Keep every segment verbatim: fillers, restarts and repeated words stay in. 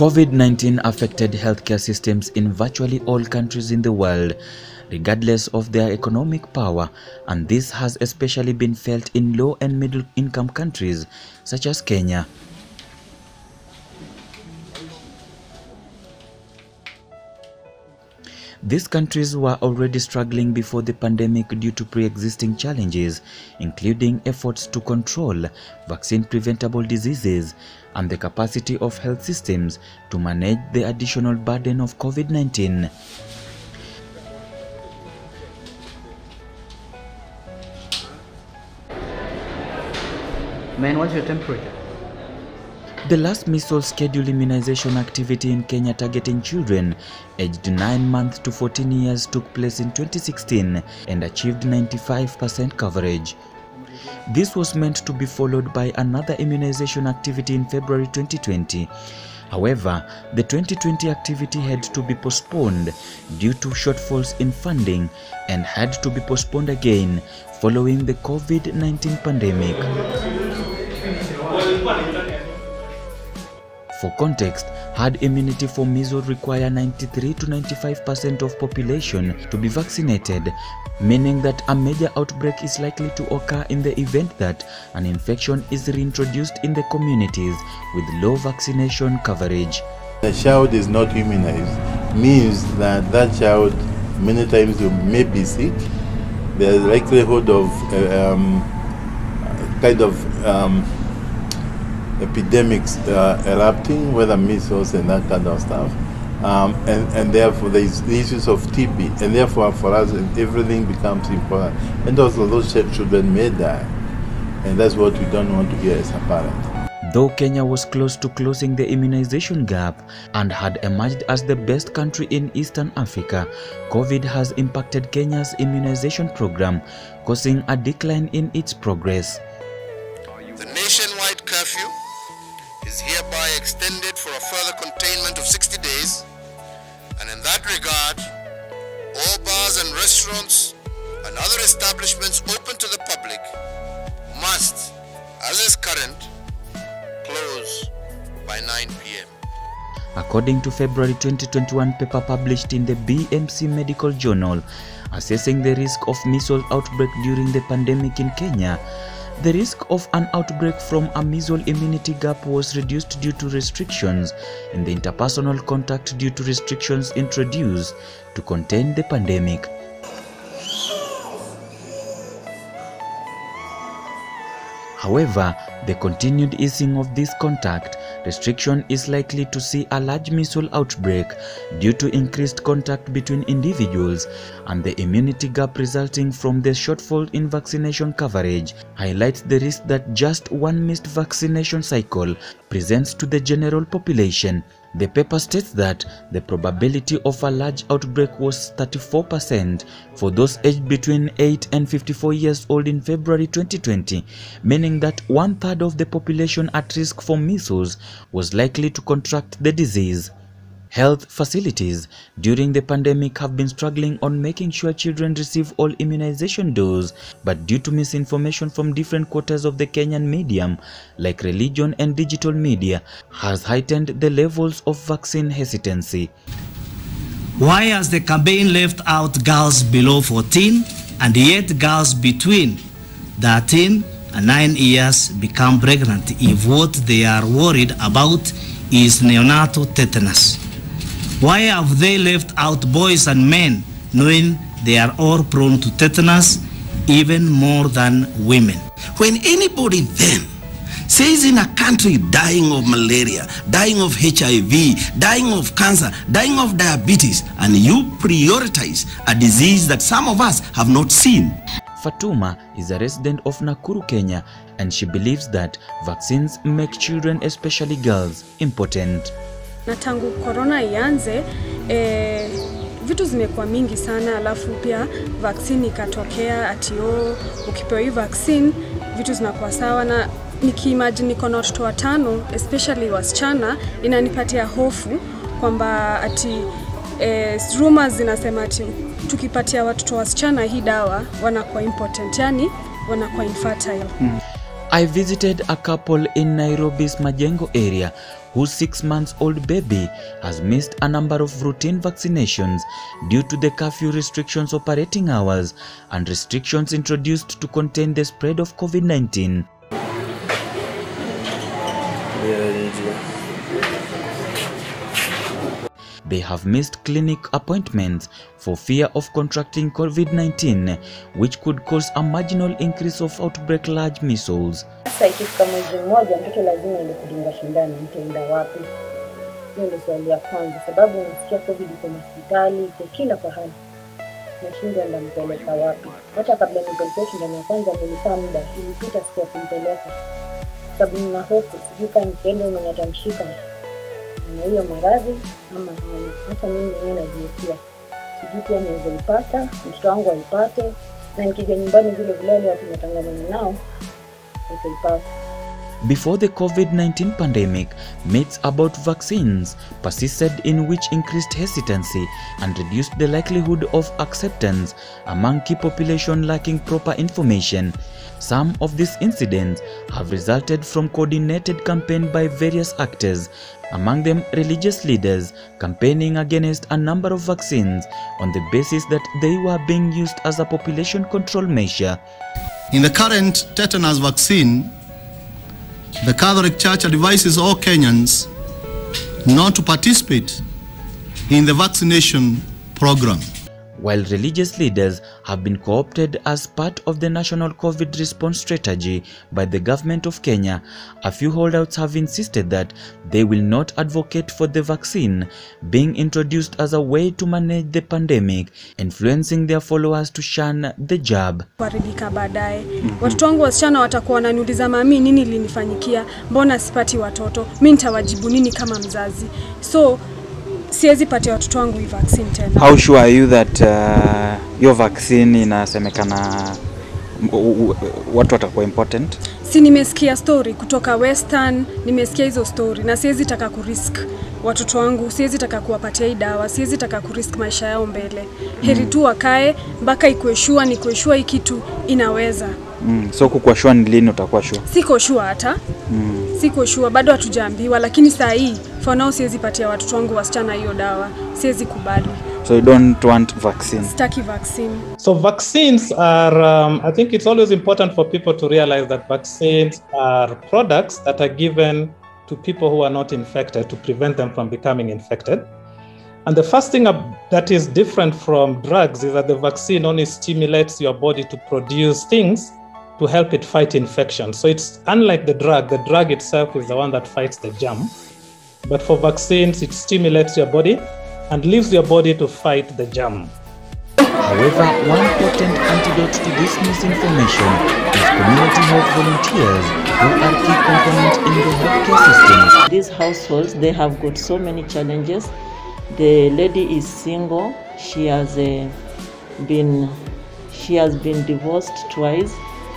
COVID nineteen affected healthcare systems in virtually all countries in the world, regardless of their economic power, and this has especially been felt in low and middle income countries such as Kenya. These countries were already struggling before the pandemic due to pre-existing challenges, including efforts to control vaccine-preventable diseases and the capacity of health systems to manage the additional burden of COVID nineteen. Man, what's your temperature? The last measles scheduled immunization activity in Kenya targeting children aged nine months to fourteen years took place in twenty sixteen and achieved ninety-five percent coverage. This was meant to be followed by another immunization activity in February twenty twenty. However, the twenty twenty activity had to be postponed due to shortfalls in funding and had to be postponed again following the COVID nineteen pandemic. For context, herd immunity for measles require ninety-three to ninety-five percent of population to be vaccinated, meaning that a major outbreak is likely to occur in the event that an infection is reintroduced in the communities with low vaccination coverage. The child is not immunized means that that child many times may be sick. There is likelihood of uh, um, kind of um, epidemics uh, erupting, whether measles and that kind of stuff, um, and, and therefore there is the issues of T B, and therefore for us everything becomes important. And also those children may die, and that's what we don't want to hear as a parent. Though Kenya was close to closing the immunization gap and had emerged as the best country in Eastern Africa, COVID has impacted Kenya's immunization program, causing a decline in its progress. The nationwide curfew is hereby extended for a further containment of sixty days, and in that regard, all bars and restaurants and other establishments open to the public must, as is current, close by nine p m According to February twenty twenty-one paper published in the B M C Medical Journal, assessing the risk of measles outbreak during the pandemic in Kenya, the risk of an outbreak from a measles immunity gap was reduced due to restrictions in the interpersonal contact due to restrictions introduced to contain the pandemic. However, the continued easing of this contact restriction is likely to see a large measles outbreak due to increased contact between individuals, and the immunity gap resulting from the shortfall in vaccination coverage highlights the risk that just one missed vaccination cycle presents to the general population. The paper states that the probability of a large outbreak was thirty-four percent for those aged between eight and fifty-four years old in February twenty twenty, meaning that one-third of the population at risk for measles was likely to contract the disease. Health facilities during the pandemic have been struggling on making sure children receive all immunization doses, but due to misinformation from different quarters of the Kenyan medium, like religion and digital media, has heightened the levels of vaccine hesitancy. Why has the campaign left out girls below fourteen, and yet girls between thirteen and nine years become pregnant if what they are worried about is neonatal tetanus? Why have they left out boys and men, knowing they are all prone to tetanus even more than women? When anybody then says in a country dying of malaria, dying of H I V, dying of cancer, dying of diabetes, and you prioritize a disease that some of us have not seen. Fatuma is a resident of Nakuru, Kenya, and she believes that vaccines make children, especially girls, impotent. Na tangu corona ianze, eh, vitu zimekuwa mingi sana, alafu pia vaccine ikatokea atio ukipewa hii vaccine vitu zinakuwa sawa, na nikiimagine niko na watoto watano, especially wasichana, inanipatia hofu kwamba ati eh, rumors zinasema ati tukipatia watoto wasichana hii dawa wanakuwa impotent, yani wanakuwa infertile. Mm. I visited a couple in Nairobi's Majengo area whose six months old baby has missed a number of routine vaccinations due to the curfew restrictions, operating hours, and restrictions introduced to contain the spread of COVID nineteen. They have missed clinic appointments for fear of contracting COVID nineteen, which could cause a marginal increase of outbreak large measles. Sasa ikifika mwezi mmoja mtoto lazima ile kudunga shindano, mtaenda wapi? Hiyo ndio swali ya kwanza, sababu unasikia COVID iko hospitali, iko kila pahali. Nashinda ndampeleka wapi? Hata kabla nipeleke shindano ya kwanza nilikaa muda, ilipita siku ya kumpeleka. Sababu nina hofu, sijui kama nikienda mwenye atamshika na hiyo maradhi ama hata mimi mwenyewe najiepia. Sijui pia niweze kupata, mtoto wangu aipate, na nikija nyumbani vile vile watu natangana nao nitaipata. Before the COVID nineteen pandemic, myths about vaccines persisted, in which increased hesitancy and reduced the likelihood of acceptance among key population lacking proper information. Some of these incidents have resulted from coordinated campaign by various actors, among them religious leaders, campaigning against a number of vaccines on the basis that they were being used as a population control measure. In the current tetanus vaccine, the Catholic Church advises all Kenyans not to participate in the vaccination program. While religious leaders have been co-opted as part of the national COVID response strategy by the government of Kenya, a few holdouts have insisted that they will not advocate for the vaccine being introduced as a way to manage the pandemic, influencing their followers to shun the jab. Kuharibika baadaye. Watoto wangu wasichana watakuwa wananiuliza, mami, nini linifanyikia? Mbona sipati watoto? Mimi nitawajibu nini kama mzazi? So siwezi patia watoto wangu hii vaccine tena. How sure are you that uh, your vaccine inasemekana watu watakuwa important? Si nimesikia story kutoka Western, nimesikia hizo story na siwezi taka kurisk watoto wangu, siwezi taka kuwapatia hii dawa, siwezi taka kurisk maisha yao mbele. Heri tu wakae mpaka ikueshua ni kueshua hii kitu inaweza. Mm. So kukuwa sure ni lini utakuwa sure? Siko sure hata. Mm. Siko sure, bado hatujaambiwa, lakini saa hii for now siwezi patia watoto wangu wasichana hiyo dawa. Siwezi kubali. So you don't want vaccine? Sitaki vaccine. So vaccines are, um, I think it's always important for people to realize that vaccines are products that are given to people who are not infected to prevent them from becoming infected. And the first thing that is different from drugs is that the vaccine only stimulates your body to produce things to help it fight infection. So it's unlike the drug. The drug itself is the one that fights the germ. But for vaccines, it stimulates your body and leaves your body to fight the germ. However, one potent antidote to this misinformation is community health volunteers, who are key components in the healthcare system. These households, they have got so many challenges. The lady is single. She has uh, been she has been divorced twice,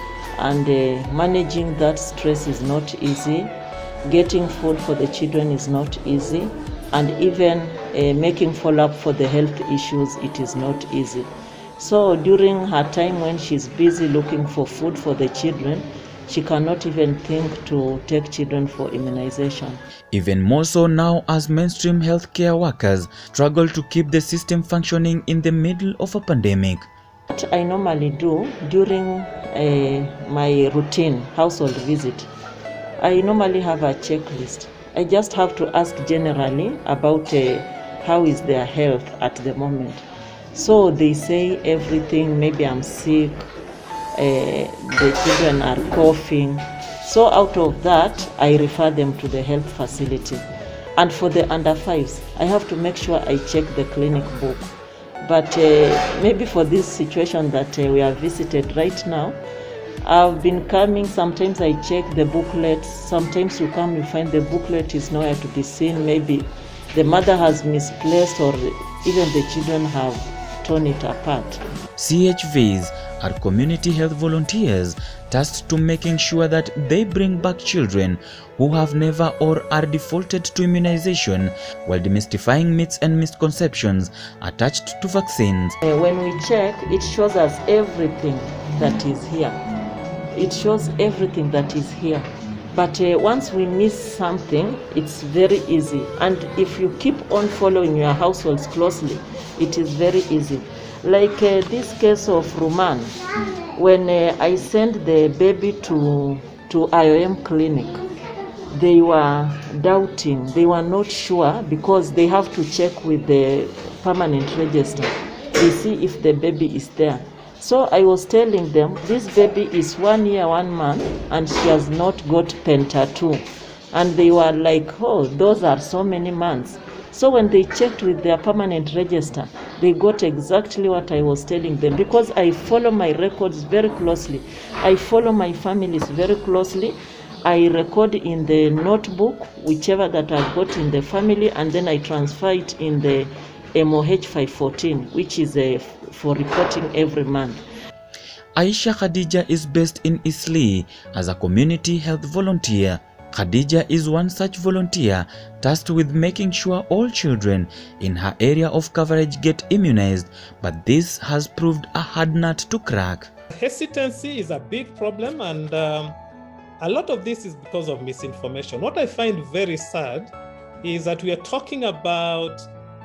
and uh, managing that stress is not easy. Getting food for the children is not easy, and even uh, making follow-up for the health issues, it is not easy. So during her time when she's busy looking for food for the children, she cannot even think to take children for immunization. Even more so now, as mainstream healthcare workers struggle to keep the system functioning in the middle of a pandemic. What I normally do during uh, my routine household visit, I normally have a checklist. I just have to ask generally about uh, how is their health at the moment. So they say everything, maybe I'm sick, uh, the children are coughing. So out of that, I refer them to the health facility. And for the under fives, I have to make sure I check the clinic book. But uh, maybe for this situation that uh, we are visited right now, I've been coming, sometimes I check the booklets, sometimes you come, you find the booklet is nowhere to be seen, maybe the mother has misplaced or even the children have torn it apart. C H Vs are community health volunteers tasked to making sure that they bring back children who have never or are defaulted to immunization, while demystifying myths and misconceptions attached to vaccines. Uh, when we check, it shows us everything that is here. It shows everything that is here. But uh, once we miss something, it's very easy. And if you keep on following your households closely, it is very easy. Like uh, this case of Ruman, when uh, I sent the baby to, to I O M clinic, they were doubting, they were not sure because they have to check with the permanent register. They see if the baby is there. So I was telling them, this baby is one year, one month, and she has not got Penta two. And they were like, oh, those are so many months. So when they checked with their permanent register, they got exactly what I was telling them, because I follow my records very closely. I follow my families very closely. I record in the notebook, whichever that I've got in the family, and then I transfer it in the M O H five fourteen, which is a for reporting every month. Aisha Khadija is based in Eastleigh as a community health volunteer. Khadija is one such volunteer tasked with making sure all children in her area of coverage get immunized, but this has proved a hard nut to crack. Hesitancy is a big problem, and um, a lot of this is because of misinformation. What I find very sad is that we are talking about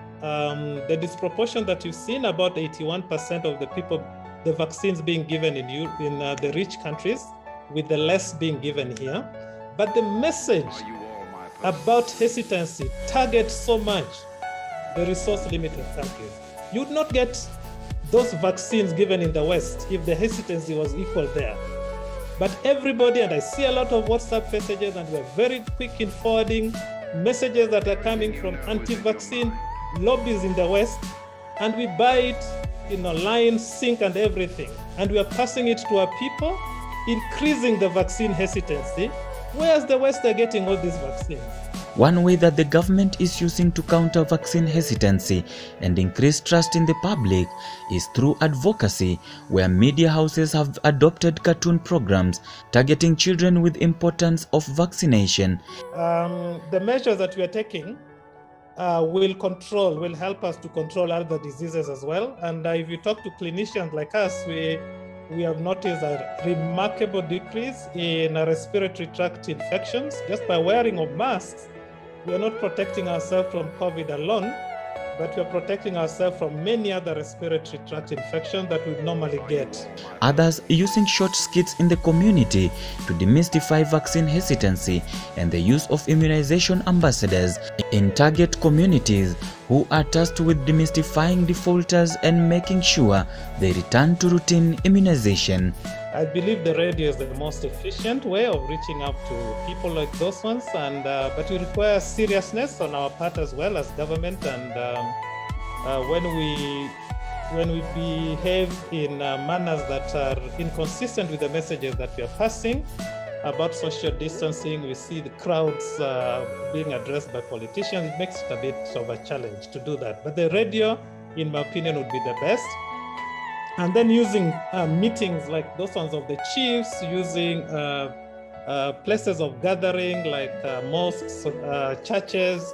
Um, the disproportion that you've seen, about eighty-one percent of the people, the vaccines being given in, in uh, the rich countries, with the less being given here. But the message about hesitancy targets so much the resource-limited countries. You would not get those vaccines given in the West if the hesitancy was equal there. But everybody, and I see a lot of WhatsApp messages, and we're very quick in forwarding messages that are coming from anti-vaccine lobbies in the West, and we buy it in a line, sync, and everything, and we are passing it to our people, increasing the vaccine hesitancy, whereas the West are getting all these vaccines. One way that the government is using to counter vaccine hesitancy and increase trust in the public is through advocacy, where media houses have adopted cartoon programs targeting children with importance of vaccination. Um, the measures that we are taking Uh, will control, will help us to control other diseases as well. And uh, if you talk to clinicians like us, we we have noticed a remarkable decrease in uh, respiratory tract infections just by wearing of masks. We are not protecting ourselves from COVID alone, but we are protecting ourselves from many other respiratory tract infections that we normally get. Others using short skits in the community to demystify vaccine hesitancy, and the use of immunization ambassadors in target communities who are tasked with demystifying defaulters and making sure they return to routine immunization. I believe the radio is the most efficient way of reaching out to people like those ones, and uh, but it requires seriousness on our part as well as government. And um, uh, when we when we behave in uh, manners that are inconsistent with the messages that we are passing about social distancing, we see the crowds uh, being addressed by politicians. It makes it a bit of a challenge to do that. But the radio, in my opinion, would be the best. And then using uh, meetings like those ones of the chiefs, using uh, uh, places of gathering like uh, mosques, uh, churches,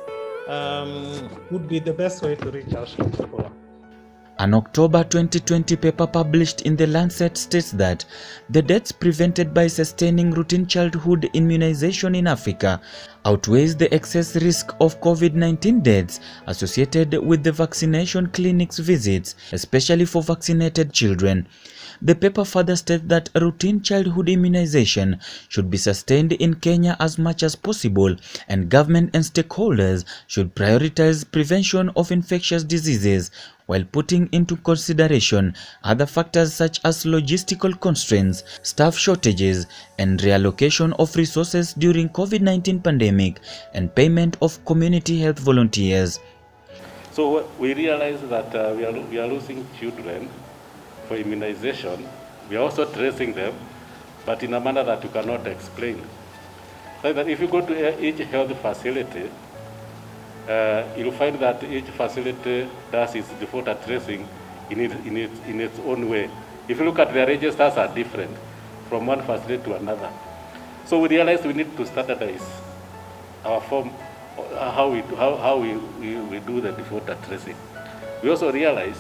um, would be the best way to reach out to people. An October twenty twenty paper published in The Lancet states that the deaths prevented by sustaining routine childhood immunization in Africa outweighs the excess risk of COVID nineteen deaths associated with the vaccination clinics visits, especially for vaccinated children. The paper further states that routine childhood immunization should be sustained in Kenya as much as possible, and government and stakeholders should prioritize prevention of infectious diseases while putting into consideration other factors such as logistical constraints, staff shortages, and reallocation of resources during COVID nineteen pandemic, and payment of community health volunteers. So we realize that uh, we, are, we are losing children for immunization. We are also tracing them, but in a manner that you cannot explain. So that if you go to each health facility, uh, you'll find that each facility does its default tracing in, it, in, it, in its own way. If you look at the registers are different from one facility to another. So we realized we need to standardize our form, how we, how, how we, we, we do the default tracing. We also realized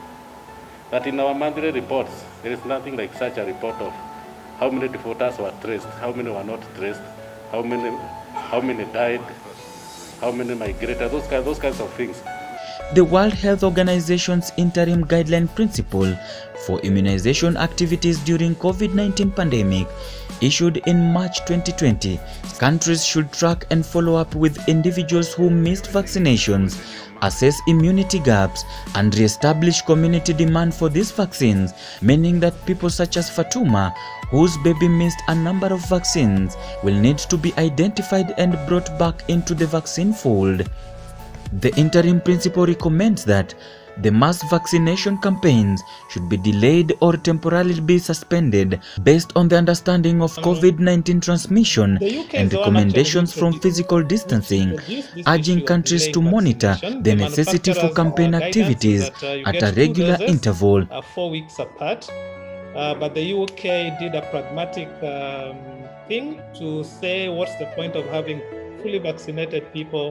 that in our monthly reports, there is nothing like such a report of how many defaulters were traced, how many were not traced, how many, how many died, how many migrated, those kinds, those kinds of things. The World Health Organization's interim guideline principle for immunization activities during COVID nineteen pandemic, issued in March twenty twenty, countries should track and follow up with individuals who missed vaccinations, assess immunity gaps, and re-establish community demand for these vaccines, meaning that people such as Fatuma, whose baby missed a number of vaccines, will need to be identified and brought back into the vaccine fold. The interim principle recommends that the mass vaccination campaigns should be delayed or temporarily be suspended based on the understanding of COVID nineteen transmission and recommendations from physical distancing, urging countries to monitor the necessity for campaign activities at a regular interval. Four weeks apart, uh, but the U K did a pragmatic um, thing to say what's the point of having fully vaccinated people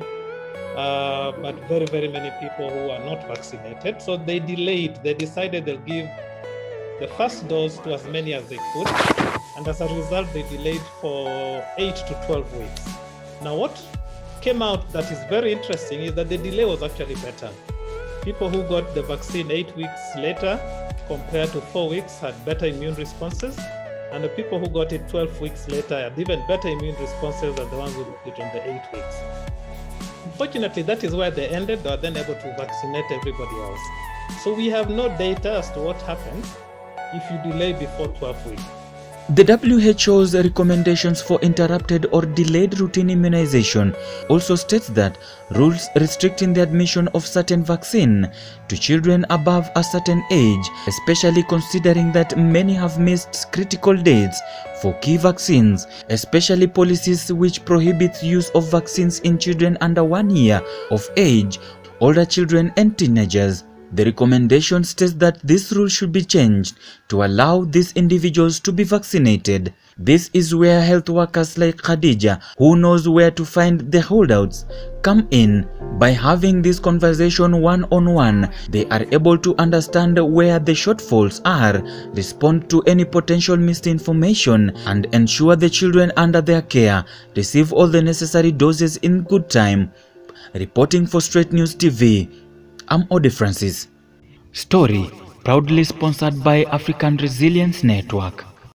Uh, but very, very many people who are not vaccinated. So they delayed, they decided they'll give the first dose to as many as they could. And as a result, they delayed for eight to twelve weeks. Now, what came out that is very interesting is that the delay was actually better. People who got the vaccine eight weeks later compared to four weeks had better immune responses. And the people who got it twelve weeks later had even better immune responses than the ones who got it on the eight weeks. Unfortunately, that is where they ended. They were then able to vaccinate everybody else. So we have no data as to what happens if you delay before twelve weeks. The W H O's recommendations for interrupted or delayed routine immunization also states that rules restricting the admission of certain vaccine to children above a certain age, especially considering that many have missed critical dates for key vaccines, especially policies which prohibit use of vaccines in children under one year of age, older children and teenagers. The recommendation states that this rule should be changed to allow these individuals to be vaccinated. This is where health workers like Khadija, who knows where to find the holdouts, come in. By having this conversation one-on-one, they are able to understand where the shortfalls are, respond to any potential misinformation, and ensure the children under their care receive all the necessary doses in good time. Reporting for Straight News T V, I'm Ode Francis. Story proudly sponsored by African Resilience Network.